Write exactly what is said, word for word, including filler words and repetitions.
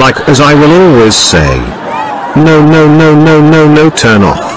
like as I will always say. No no no no no no, turn off.